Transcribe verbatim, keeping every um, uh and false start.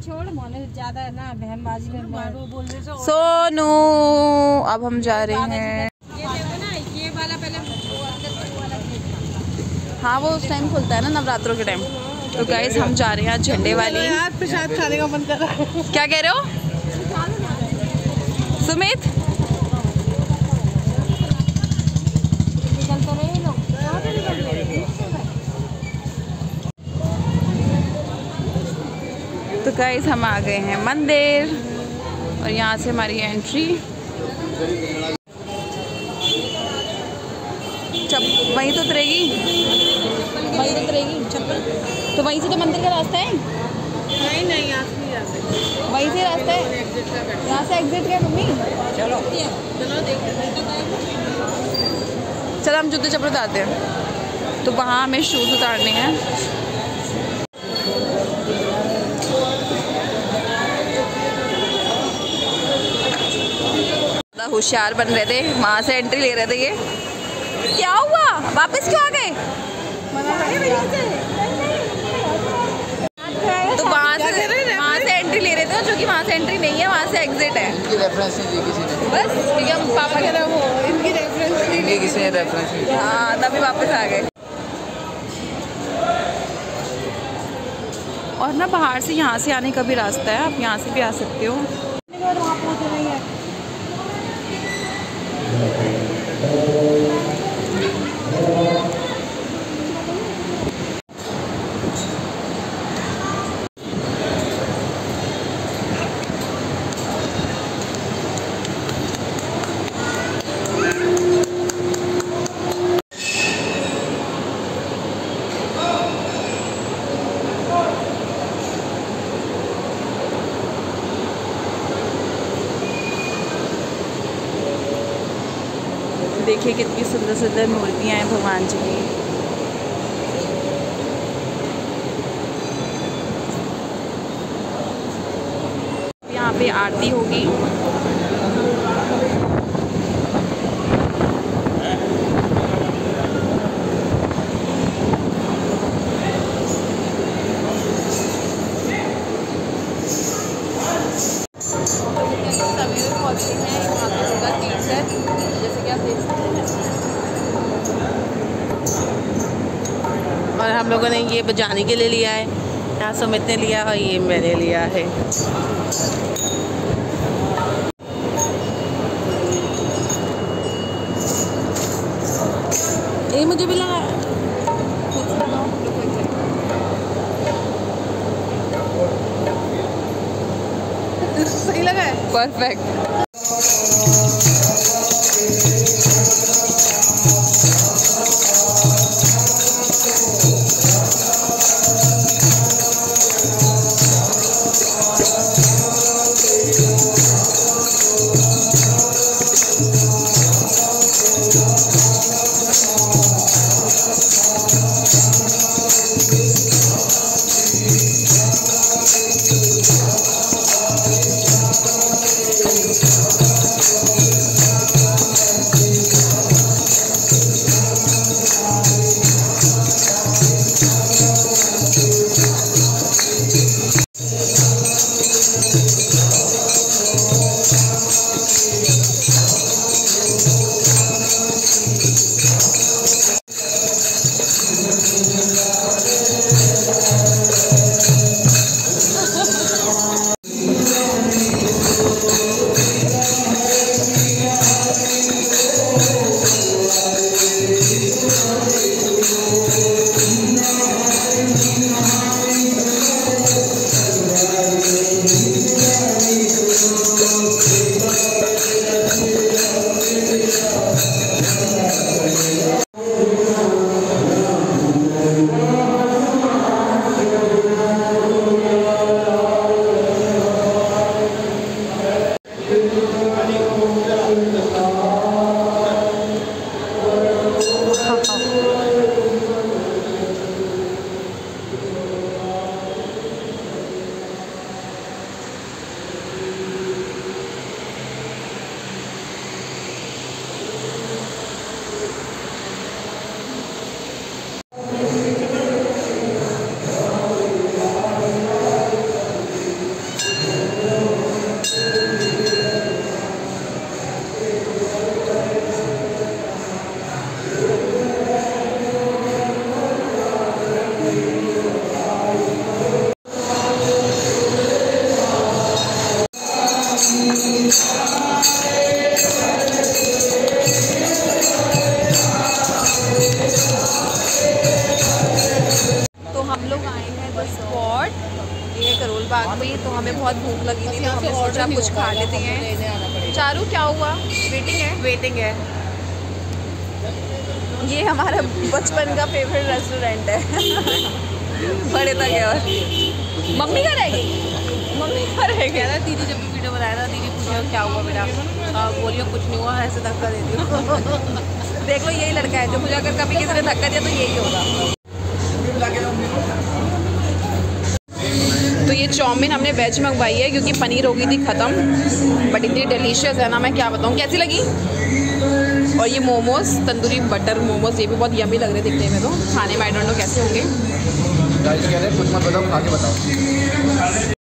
छोड़ मोने ज्यादा ना बहनबाजी में बोल रहे हो। सोनू अब हम जा रहे हैं। ये देखो ना, ये वाला पहले वो अंदर वाला, हाँ वो उस टाइम खुलता है ना नवरात्रों के टाइम। तो गाइस हम जा रहे हैं झंडे वाली। यार प्रसाद खाने का मन कर रहा है। क्या कह रहे हो सुमित? तो गाइस हम आ गए हैं मंदिर और यहाँ से हमारी एंट्री। चप वहीं तो उतरेगी, वहीं तो उतरेगी चप्पल। तो वहीं से तो मंदिर का रास्ता है। नहीं नहीं यहाँ से नहीं जा सकते, वहीं से रास्ता है। यहाँ से एग्जिट है मम्मी। चलो चलो देखते। चलो हम जूते चप्पल उतारते हैं। तो वहाँ हमें शूज़ उतारने हैं। होशियार बन रहे थे, वहाँ से एंट्री ले रहे थे। ये क्या हुआ, वापस क्यों आ गए? तो वहाँ से वहाँ से एंट्री ले रहे थे, जो कि वहाँ से एंट्री नहीं है, वहाँ से एग्जिट है। इनकी रेफरेंस नहीं दी किसी ने। बस ठीक है, हम पापा के नाम हो इनकी रेफरेंस इनकी किसी ने रेफरेंस नहीं दी। हाँ तभी वापस आ गए। और ना बाहर से यहाँ से आने का भी रास्ता है, आप यहाँ से भी आ सकते हो। देखिए कितनी सुंदर सुंदर मूर्तियाँ हैं भगवान जी की। यहाँ पे आरती होगी। और हम लोगों ने ये बजाने के लिए लिया है, यहाँ सुमित ने लिया और ये मैंने लिया है। ये मुझे भी लगा सही लगा है, परफेक्ट। Thank you. लालबाग में, तो हमें बहुत भूख लगी थी तो हमने सोचा कुछ खा लेते हैं। चारू क्या हुआ? वेटिंग है? वेटिंग है। ये हमारा बचपन का फेवरेट रेस्टोरेंट है। बड़े तक है। और मम्मी का रह गई, मम्मी का रह कह गया। रहा दीदी जब भी वीडियो बनाया था दीदी पूछा क्या हुआ मेरा, बोलियो कुछ नहीं हुआ, ऐसे धक्का दे दियो। देख लो यही लड़का है जो मुझे अगर कभी किसी ने धक्का दिया तो यही होगा। तो ये चाउमीन हमने वेज मंगवाई है क्योंकि पनीर हो गई थी ख़त्म, बट इतनी डिलीशियस है ना, मैं क्या बताऊँ। कैसी लगी? और ये मोमोज, तंदूरी बटर मोमोज, ये भी बहुत यमी लग रहे दिखने में, तो खाने में आई डोंट नो कैसे होंगे। गाइस कह रहे हैं कुछ मत बताओ, खा के बताओ।